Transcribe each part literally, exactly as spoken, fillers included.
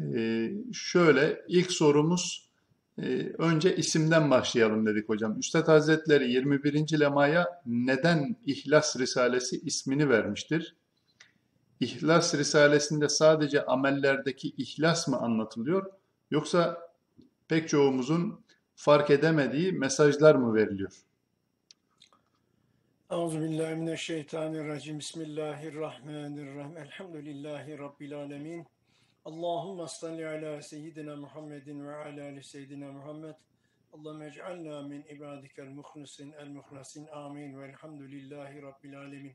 Ee, şöyle ilk sorumuz e, önce isimden başlayalım dedik hocam. Üstad Hazretleri yirmi birinci lemaya neden İhlas Risalesi ismini vermiştir? İhlas Risalesi'nde sadece amellerdeki ihlas mı anlatılıyor yoksa pek çoğumuzun fark edemediği mesajlar mı veriliyor? Euzubillahimineşşeytanirracim. Bismillahirrahmanirrahim. Elhamdülillahi Rabbil alemin. Allahümme salli ala seyyidina Muhammedin ve ala ali seyyidina Muhammed. Allahümme ec'alna min ibadikel muhlisin el muhlasin. Amin. Velhamdülillahi Rabbil alemin.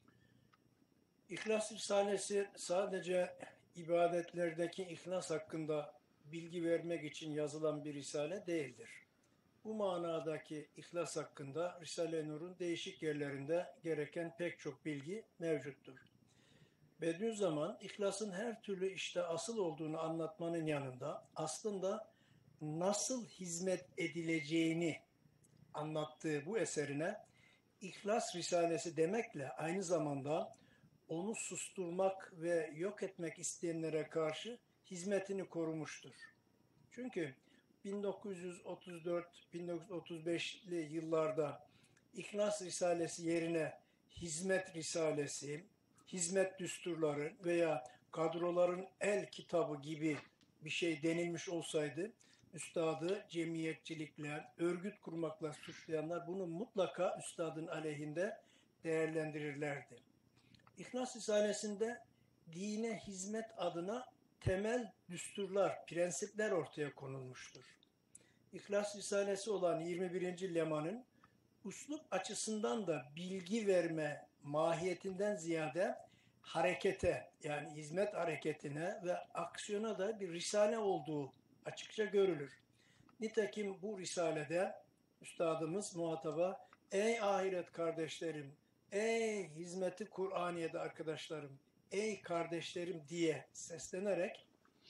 İhlas Risalesi sadece ibadetlerdeki ihlas hakkında bilgi vermek için yazılan bir risale değildir. Bu manadaki ihlas hakkında Risale-i Nur'un değişik yerlerinde gereken pek çok bilgi mevcuttur. Bediüzzaman, ihlasın her türlü işte asıl olduğunu anlatmanın yanında aslında nasıl hizmet edileceğini anlattığı bu eserine İhlas Risalesi demekle aynı zamanda onu susturmak ve yok etmek isteyenlere karşı hizmetini korumuştur. Çünkü bin dokuz yüz otuz dört bin dokuz yüz otuz beşli yıllarda İhlas Risalesi yerine Hizmet Risalesi, Hizmet Düsturları veya Kadroların El Kitabı gibi bir şey denilmiş olsaydı, üstadı cemiyetçilikle, örgüt kurmakla suçlayanlar bunu mutlaka üstadın aleyhinde değerlendirirlerdi. İhlas Risalesi'nde dine hizmet adına temel düsturlar, prensipler ortaya konulmuştur. İhlas Risalesi olan yirmi birinci lemanın üslup açısından da bilgi verme mahiyetinden ziyade harekete, yani hizmet hareketine ve aksiyona da bir risale olduğu açıkça görülür. Nitekim bu risalede üstadımız muhataba, ey ahiret kardeşlerim, ey hizmeti Kur'aniye'de arkadaşlarım, ey kardeşlerim diye seslenerek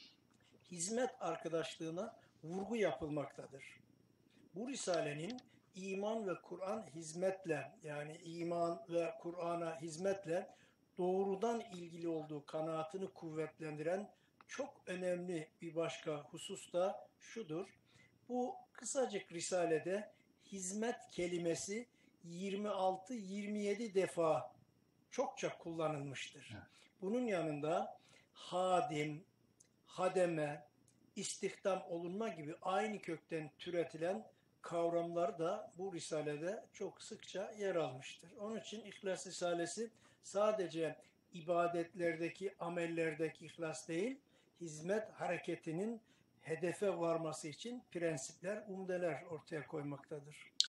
hizmet arkadaşlığına vurgu yapılmaktadır. Bu risalenin iman ve Kur'an hizmetle, yani iman ve Kur'an'a hizmetle doğrudan ilgili olduğu kanaatini kuvvetlendiren çok önemli bir başka husus da şudur. Bu kısacık risalede hizmet kelimesi yirmi altı yirmi yedi defa çokça kullanılmıştır. Bunun yanında hadim, hademe, istihdam olunma gibi aynı kökten türetilen kavramlar da bu risalede çok sıkça yer almıştır. Onun için İhlas Risalesi sadece ibadetlerdeki, amellerdeki ihlas değil, hizmet hareketinin hedefe varması için prensipler, umdeler ortaya koymaktadır.